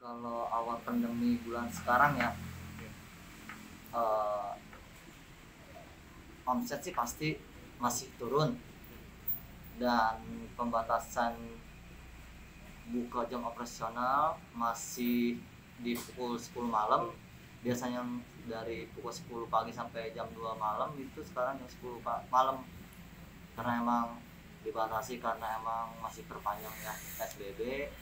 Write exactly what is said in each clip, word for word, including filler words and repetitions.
Kalau awal pandemi bulan sekarang ya, eh, omset sih pasti masih turun, dan pembatasan buka jam operasional masih di pukul sepuluh malam. Biasanya dari pukul sepuluh pagi sampai jam dua malam, itu sekarang jam sepuluh malam, karena emang dibatasi, karena emang masih perpanjang ya P S B B.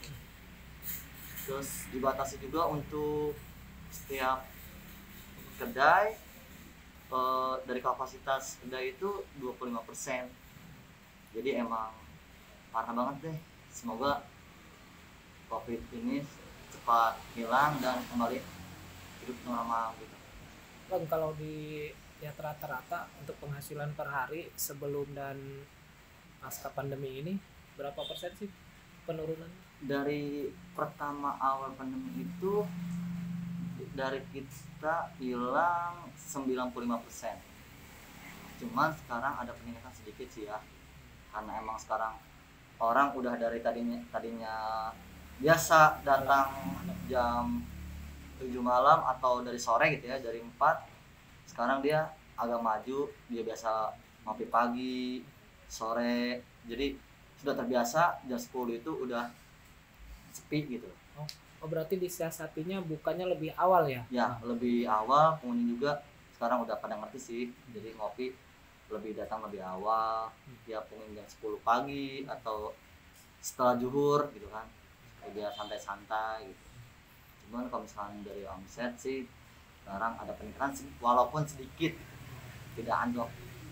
Terus dibatasi juga untuk setiap kedai, eh, dari kapasitas kedai itu dua puluh lima persen. Jadi emang parah banget deh. Semoga COVID ini cepat hilang dan kembali hidup normal gitu. Bang, kalau di lihat rata-rata untuk penghasilan per hari sebelum dan pasca pandemi ini berapa persen sih penurunan? Dari pertama awal pandemi itu, dari kita hilang sembilan puluh lima persen. Cuman sekarang ada peningkatan sedikit sih ya, karena emang sekarang orang udah dari tadinya tadinya biasa datang jam tujuh malam atau dari sore gitu ya, dari empat, sekarang dia agak maju, dia biasa ngopi pagi, sore, jadi sudah terbiasa jam sepuluh itu udah sepi gitu. Oh, oh berarti disiasatinya bukannya lebih awal ya? Ya, lebih awal. Pengunjung juga sekarang udah pada ngerti sih, jadi ngopi lebih datang lebih awal, ya pengunjung jam sepuluh pagi atau setelah zuhur gitu kan, biar santai-santai gitu. Cuman kalau misalkan dari omset sih sekarang ada peningkatan walaupun sedikit, tidak anjlok.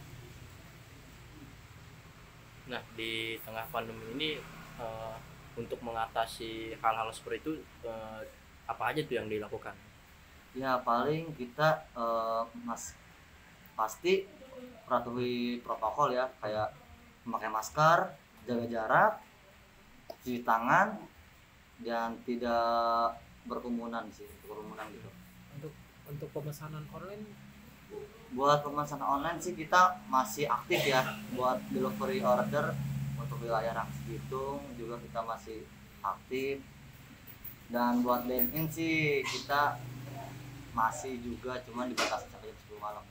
Nah, di tengah pandemi ini uh, untuk mengatasi hal-hal seperti itu, uh, apa aja tuh yang dilakukan? Ya paling kita uh, mas pasti patuhi protokol ya, kayak memakai masker, jaga jarak, cuci tangan, dan tidak berkerumunan sih, kerumunan gitu. Untuk untuk pemesanan online, Buat pemesanan online sih kita masih aktif ya, buat delivery order untuk wilayah Rangkas Bitung juga kita masih aktif, dan buat dine in sih kita masih juga, cuman dibatasi sampai jam sepuluh malam.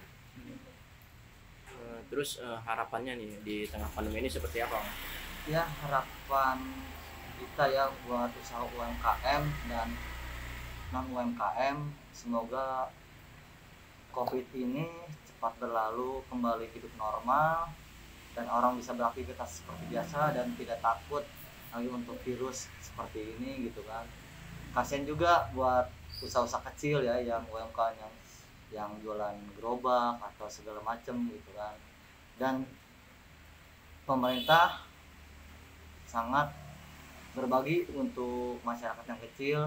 Uh, terus uh, harapannya nih di tengah pandemi ini seperti apa? Ya harapan kita ya buat usaha U M K M dan non U M K M, semoga COVID ini cepat berlalu, kembali hidup normal, dan orang bisa beraktivitas seperti biasa dan tidak takut lagi untuk virus seperti ini gitu kan. Kasian juga buat usaha-usaha kecil ya, yang U M K M yang yang jualan gerobak atau segala macam gitu kan. Dan pemerintah sangat berbagi untuk masyarakat yang kecil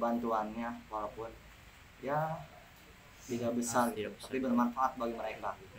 bantuannya, walaupun ya tidak besar, Ah, tidak besar. tapi bermanfaat bagi mereka.